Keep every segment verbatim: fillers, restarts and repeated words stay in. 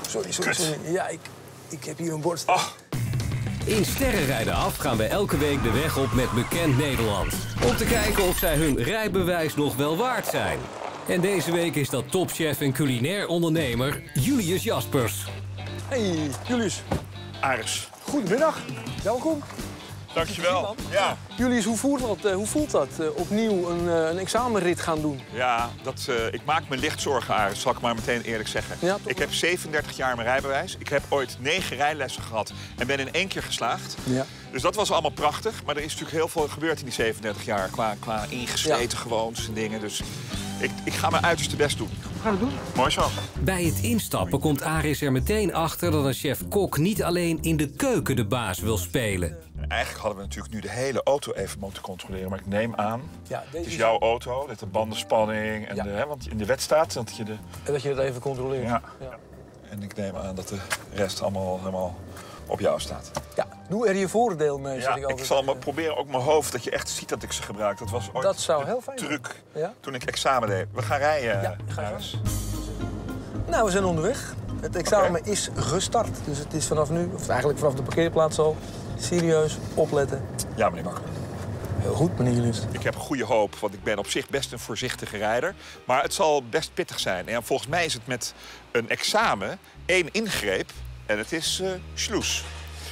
Sorry, sorry, sorry. Ja, ik, ik heb hier een bord staan. Oh. In Sterrenrijden Af gaan we elke week de weg op met Bekend Nederland. Om te kijken of zij hun rijbewijs nog wel waard zijn. En deze week is dat topchef en culinair ondernemer Julius Jaspers. Hey, Julius. Aris. Goedemiddag. Welkom. Dankjewel. Ja, Julius, hoe voelt dat, uh, hoe voelt dat uh, opnieuw een, uh, een examenrit gaan doen? ja dat, uh, ik maak me licht zorgen, Aris, zal ik maar meteen eerlijk zeggen. Ja, toch ik heb zevenendertig jaar mijn rijbewijs. Ik heb ooit negen rijlessen gehad en ben in één keer geslaagd. Ja. Dus dat was allemaal prachtig. Maar er is natuurlijk heel veel gebeurd in die zevenendertig jaar. Qua, qua ingesleten Ja. gewoontes en dingen. Dus ik, ik ga mijn uiterste best doen. We gaan het doen. Mooi zo. Bij het instappen komt Aris er meteen achter dat een chef-kok niet alleen in de keuken de baas wil spelen. Eigenlijk hadden we natuurlijk nu de hele auto even moeten controleren. Maar ik neem aan, Ja, deze het is jouw auto, dat de bandenspanning. En Ja. de, hè, want in de wet staat dat je de... En dat je dat even controleert. Ja. Ja. En ik neem aan dat de rest allemaal helemaal op jou staat. Ja, doe er je voordeel mee, Ja, zeg ik ik altijd. zal me proberen ook mijn hoofd, dat je echt ziet dat ik ze gebruik. Dat was ooit Dat zou de heel fijn truc zijn. Ja? toen ik examen deed. We gaan rijden, Ja, ga je Aris. Nou, we zijn onderweg. Het examen Oké. is gestart. Dus het is vanaf nu, of eigenlijk vanaf de parkeerplaats al, serieus opletten. Ja, meneer Bakker. Heel goed, meneer Julius. Ik heb goede hoop, want ik ben op zich best een voorzichtige rijder. Maar het zal best pittig zijn. En volgens mij is het met een examen één ingreep en het is uh, sloes.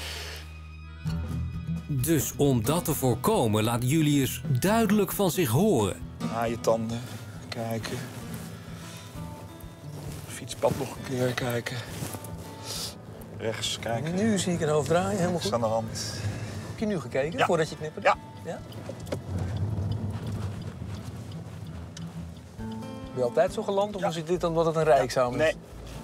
Dus om dat te voorkomen laat Julius duidelijk van zich horen. Haal je tanden, kijken. Fietspad nog een keer kijken. Rechts kijken. Nu zie ik een hoofd draaien, helemaal Niks goed. aan de hand. Heb je nu gekeken, Ja. voordat je knippert? Ja. Ja? Ben je altijd zo geland, of Ja. is dit omdat het een rijexamen is? Nee.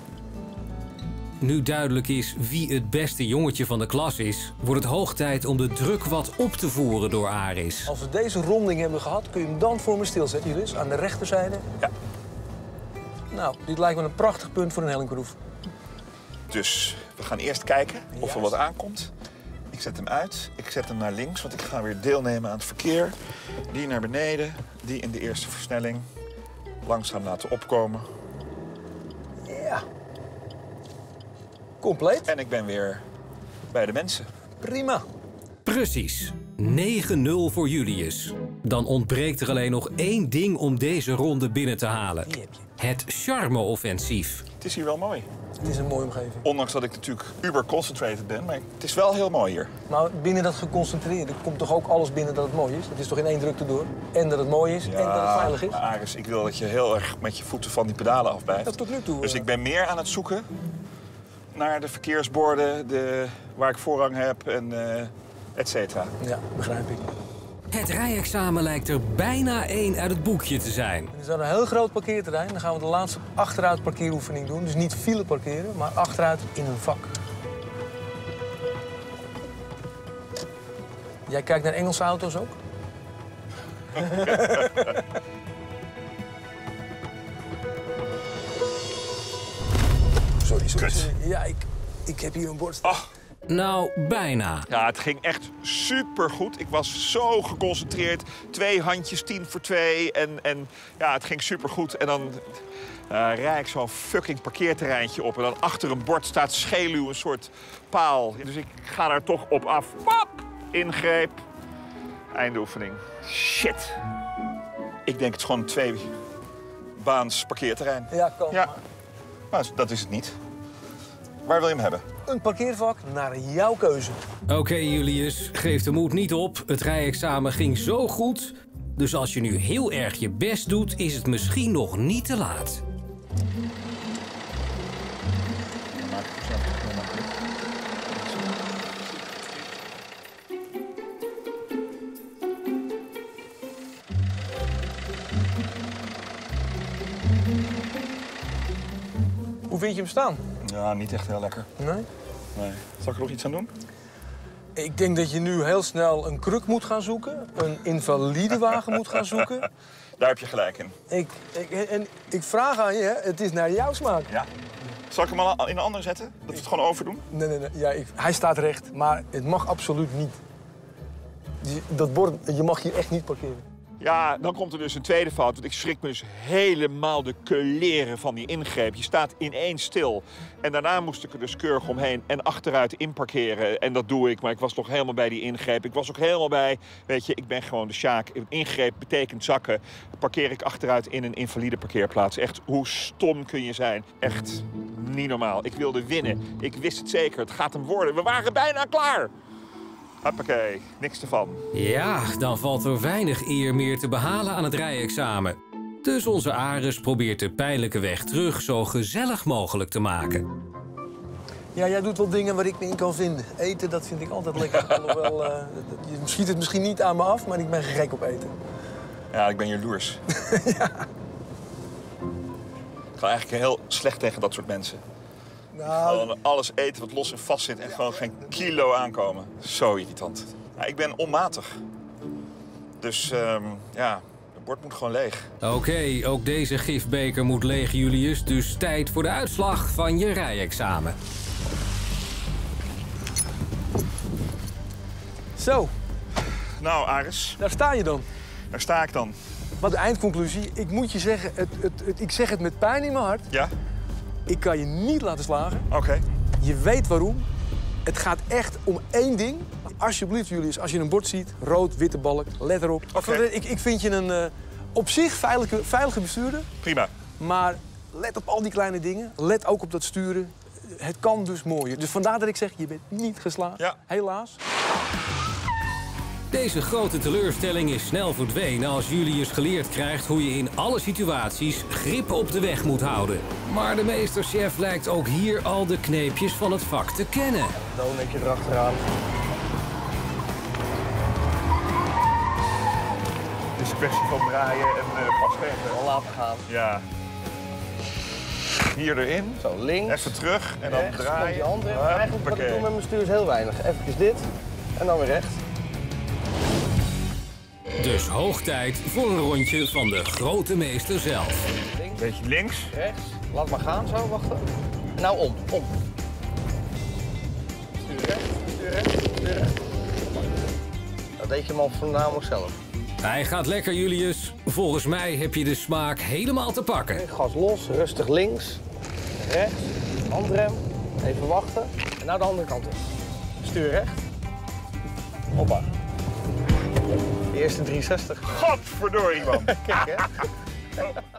Nu duidelijk is wie het beste jongetje van de klas is, wordt het hoog tijd om de druk wat op te voeren door Aris. Als we deze ronding hebben gehad, kun je hem dan voor me stilzetten, Julius, aan de rechterzijde. Ja. Nou, dit lijkt me een prachtig punt voor een hellingproef. Dus we gaan eerst kijken of er Juist. wat aankomt. Ik zet hem uit. Ik zet hem naar links, want ik ga weer deelnemen aan het verkeer. Die naar beneden. Die in de eerste versnelling. Langzaam laten opkomen. Ja. Compleet. En ik ben weer bij de mensen. Prima. Precies. negen nul voor Julius. Dan ontbreekt er alleen nog één ding om deze ronde binnen te halen. Die heb je. Het charme-offensief. Het is hier wel mooi. Het is een mooie omgeving. Ondanks dat ik natuurlijk uber concentrated ben, maar het is wel heel mooi hier. Maar binnen dat geconcentreerde komt toch ook alles binnen dat het mooi is? Het is toch in één drukte door? En dat het mooi is en dat het veilig is? maar Aris, ik wil dat je heel erg met je voeten van die pedalen afbijt. Dat tot nu toe. Dus eh, ik ben meer aan het zoeken naar de verkeersborden, de, waar ik voorrang heb en uh, et cetera. Ja, begrijp ik. Het rijexamen lijkt er bijna één uit het boekje te zijn. Er is dan een heel groot parkeerterrein. Dan gaan we de laatste achteruit parkeeroefening doen. Dus niet file parkeren, maar achteruit in een vak. Jij kijkt naar Engelse auto's ook? Sorry, sorry. Kut. sorry. Ja, ik, ik heb hier een bord staan. Ach, Nou, bijna. ja, het ging echt supergoed. Ik was zo geconcentreerd. Twee handjes, tien voor twee. En, en ja, het ging supergoed. En dan uh, rijd ik zo'n fucking parkeerterreintje op. En dan achter een bord staat scheluw, een soort paal. Dus ik ga daar toch op af. Pap! Ingreep. Einde oefening. Shit. Ik denk het is gewoon een twee baans parkeerterrein. Ja, kan. Ja, maar dat is het niet. Waar wil je hem hebben? Een parkeervak naar jouw keuze. Oké, Julius, geef de moed niet op. Het rijexamen ging zo goed. Dus als je nu heel erg je best doet, is het misschien nog niet te laat. Hoe vind je hem staan? Ja, niet echt heel lekker. Nee? Nee. Zal ik er nog iets aan doen? Ik denk dat je nu heel snel een kruk moet gaan zoeken. Een invalidewagen moet gaan zoeken. Daar heb je gelijk in. Ik, ik, en ik vraag aan je, hè, het is naar jouw smaak. Ja. Zal ik hem al in een ander zetten? Dat we het gewoon overdoen? Nee, nee, nee. Ja, ik, hij staat recht, maar het mag absoluut niet. Die- Dat bord, je mag hier echt niet parkeren. Ja, dan komt er dus een tweede fout. Want ik schrik me dus helemaal de kleren van die ingreep. Je staat ineens stil. En daarna moest ik er dus keurig omheen en achteruit inparkeren. En dat doe ik, maar ik was nog helemaal bij die ingreep. Ik was ook helemaal bij, weet je, ik ben gewoon de Sjaak. Een ingreep betekent zakken. Parkeer ik achteruit in een invalide parkeerplaats. Echt, hoe stom kun je zijn? Echt niet normaal. Ik wilde winnen. Ik wist het zeker. Het gaat hem worden. We waren bijna klaar. Hoppakee, niks ervan. Ja, dan valt er weinig eer meer te behalen aan het rijexamen. Dus onze Aris probeert de pijnlijke weg terug zo gezellig mogelijk te maken. Ja, jij doet wel dingen waar ik me in kan vinden. Eten, dat vind ik altijd lekker. Alhoewel, uh, je schiet het misschien niet aan me af, maar ik ben gek op eten. Ja, ik ben jaloers. Ja. Ik ga eigenlijk heel slecht tegen dat soort mensen. Nou... Gewoon alles eten wat los en vast zit en gewoon geen kilo aankomen. Zo irritant. Ja, ik ben onmatig. Dus um, ja, het bord moet gewoon leeg. Oké, okay, ook deze gifbeker moet leeg, Julius. Dus tijd voor de uitslag van je rijexamen. Zo. Nou, Aris. Daar sta je dan. Daar sta ik dan. Maar de eindconclusie, ik moet je zeggen, het, het, het, ik zeg het met pijn in mijn hart. Ja? Ik kan je niet laten slagen. Oké. Okay. Je weet waarom. Het gaat echt om één ding. Alsjeblieft, Julius, als je een bord ziet, rood, witte balk, let erop. Okay. Ik, ik vind je een uh, op zich veilige, veilige bestuurder. Prima. Maar let op al die kleine dingen. Let ook op dat sturen. Het kan dus mooier. Dus vandaar dat ik zeg, je bent niet geslaagd. Ja. Helaas. Deze grote teleurstelling is snel verdwenen als Julius geleerd krijgt hoe je in alle situaties grip op de weg moet houden. Maar de meesterchef lijkt ook hier al de kneepjes van het vak te kennen. Donutje erachteraan. Het is een kwestie van draaien en uh, vastgeven. Al laten gaan. Ja. Hier erin. Zo, links. Even terug en rechts, dan draaien. Je hand recht. Eigenlijk wat ik doe met mijn stuur is heel weinig. Even dit en dan weer recht. Dus hoog tijd voor een rondje van de grote meester zelf. Links. Beetje links. Rechts. Laat maar gaan zo, wachten. Nou om, om. Stuur recht, stuur recht, stuur recht. Dat deed je hem al voornamelijk zelf. Hij gaat lekker, Julius. Volgens mij heb je de smaak helemaal te pakken. Okay, gas los, rustig links, rechts, handrem. Even wachten. En nou de andere kant op. Stuur recht. Hoppa. De eerste driehonderdzestig. Godverdorie, man. Kijk, hè?